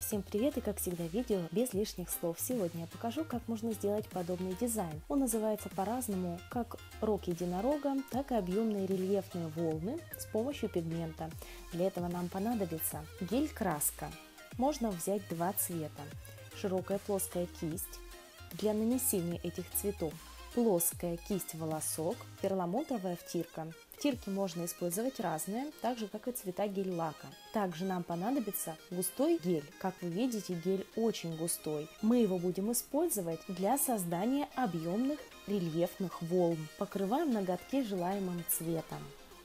Всем привет, и как всегда видео без лишних слов. Сегодня я покажу, как можно сделать подобный дизайн. Он называется по-разному, как рог единорога, так и объемные рельефные волны с помощью пигмента. Для этого нам понадобится гель-краска. Можно взять два цвета. Широкая плоская кисть для нанесения этих цветов, плоская кисть-волосок, перламутровая втирка. Втирки можно использовать разные, так же как и цвета гель-лака. Также нам понадобится густой гель. Как вы видите, гель очень густой. Мы его будем использовать для создания объемных рельефных волн. Покрываем ноготки желаемым цветом.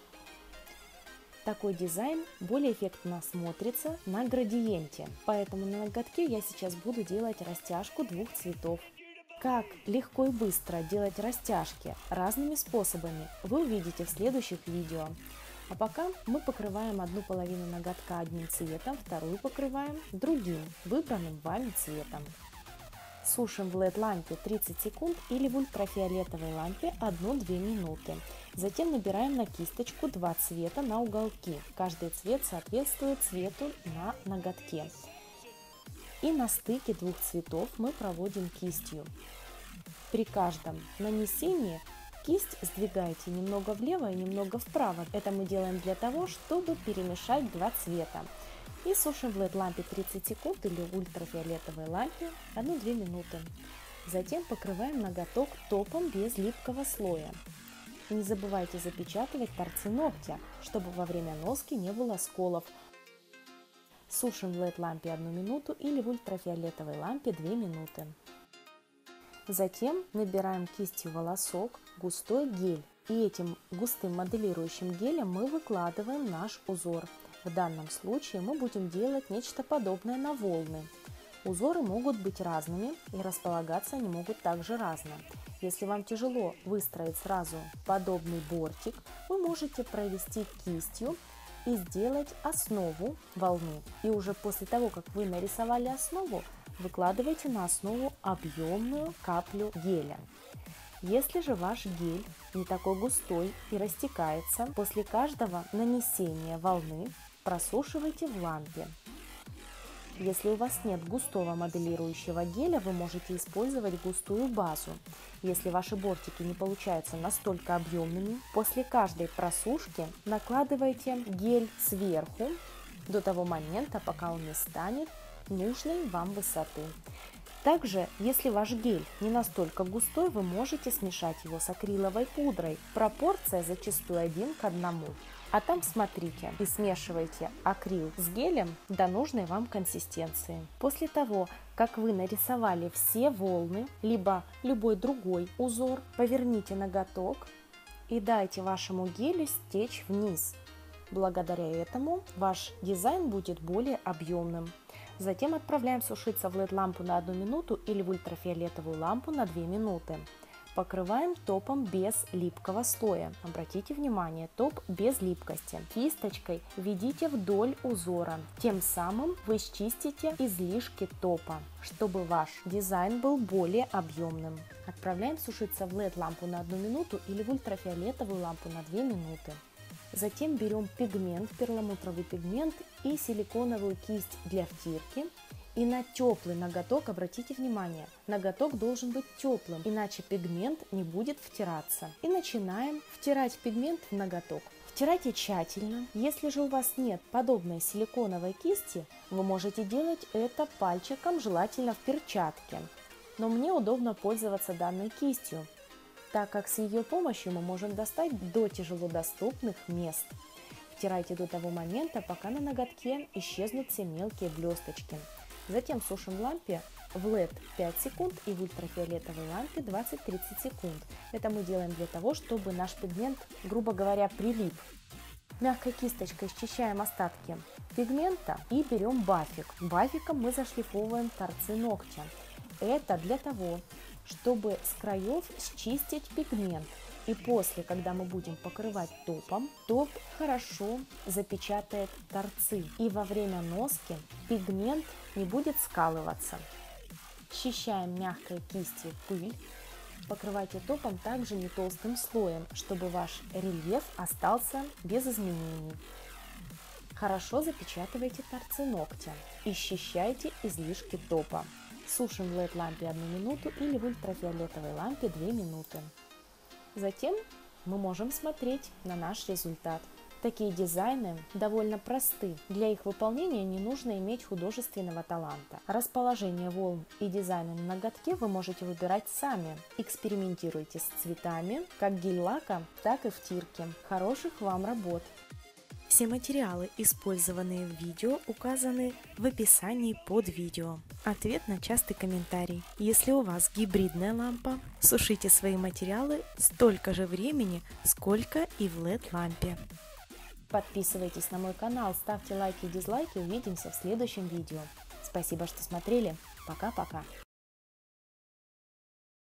Такой дизайн более эффектно смотрится на градиенте, поэтому на ноготке я сейчас буду делать растяжку двух цветов. Как легко и быстро делать растяжки разными способами, вы увидите в следующих видео. А пока мы покрываем одну половину ноготка одним цветом, вторую покрываем другим, выбранным вами цветом. Сушим в LED-лампе 30 секунд или в ультрафиолетовой лампе 1-2 минуты. Затем набираем на кисточку два цвета на уголки. Каждый цвет соответствует цвету на ноготке. И на стыке двух цветов мы проводим кистью. При каждом нанесении кисть сдвигаете немного влево и немного вправо. Это мы делаем для того, чтобы перемешать два цвета. И сушим в LED-лампе 30 секунд или в ультрафиолетовой лампе 1-2 минуты. Затем покрываем ноготок топом без липкого слоя. Не забывайте запечатывать торцы ногтя, чтобы во время носки не было сколов. Сушим в LED-лампе 1 минуту или в ультрафиолетовой лампе 2 минуты. Затем набираем кистью волосок густой гель. И этим густым моделирующим гелем мы выкладываем наш узор. В данном случае мы будем делать нечто подобное на волны. Узоры могут быть разными и располагаться они могут также разно. Если вам тяжело выстроить сразу подобный бортик, вы можете провести кистью и сделать основу волны. И уже после того, как вы нарисовали основу, выкладывайте на основу объемную каплю геля. Если же ваш гель не такой густой и растекается, после каждого нанесения волны просушивайте в лампе. Если у вас нет густого моделирующего геля, вы можете использовать густую базу. Если ваши бортики не получаются настолько объемными, после каждой просушки накладывайте гель сверху до того момента, пока он не станет нужной вам высоты. Также, если ваш гель не настолько густой, вы можете смешать его с акриловой пудрой. Пропорция зачастую 1 к 1. А там смотрите и смешивайте акрил с гелем до нужной вам консистенции. После того, как вы нарисовали все волны, либо любой другой узор, поверните ноготок и дайте вашему гелю стечь вниз. Благодаря этому ваш дизайн будет более объемным. Затем отправляем сушиться в LED-лампу на 1 минуту или в ультрафиолетовую лампу на 2 минуты. Покрываем топом без липкого слоя. Обратите внимание, топ без липкости. Кисточкой введите вдоль узора. Тем самым вы счистите излишки топа, чтобы ваш дизайн был более объемным. Отправляем сушиться в LED-лампу на 1 минуту или в ультрафиолетовую лампу на 2 минуты. Затем берем пигмент, перламутровый пигмент и силиконовую кисть для втирки. И на теплый ноготок, обратите внимание, ноготок должен быть теплым, иначе пигмент не будет втираться. И начинаем втирать пигмент в ноготок. Втирайте тщательно. Если же у вас нет подобной силиконовой кисти, вы можете делать это пальчиком, желательно в перчатке. Но мне удобно пользоваться данной кистью, так как с ее помощью мы можем достать до тяжелодоступных мест. Втирайте до того момента, пока на ноготке исчезнут все мелкие блесточки. Затем сушим в лампе в LED 5 секунд и в ультрафиолетовой лампе 20-30 секунд. Это мы делаем для того, чтобы наш пигмент, грубо говоря, прилип. Мягкой кисточкой счищаем остатки пигмента и берем бафик. Бафиком мы зашлифовываем торцы ногтя. Это для того, чтобы с краев счистить пигмент. И после, когда мы будем покрывать топом, топ хорошо запечатает торцы. И во время носки пигмент не будет скалываться. Счищаем мягкой кистью пыль. Покрывайте топом также не толстым слоем, чтобы ваш рельеф остался без изменений. Хорошо запечатывайте торцы ногтя и счищайте излишки топа. Сушим в LED-лампе 1 минуту или в ультрафиолетовой лампе 2 минуты. Затем мы можем смотреть на наш результат. Такие дизайны довольно просты. Для их выполнения не нужно иметь художественного таланта. Расположение волн и дизайны на ноготке вы можете выбирать сами. Экспериментируйте с цветами, как гель-лаком, так и втирки. Хороших вам работ! Все материалы, использованные в видео, указаны в описании под видео. Ответ на частый комментарий. Если у вас гибридная лампа, сушите свои материалы столько же времени, сколько и в LED-лампе. Подписывайтесь на мой канал, ставьте лайки и дизлайки, увидимся в следующем видео. Спасибо, что смотрели. Пока-пока.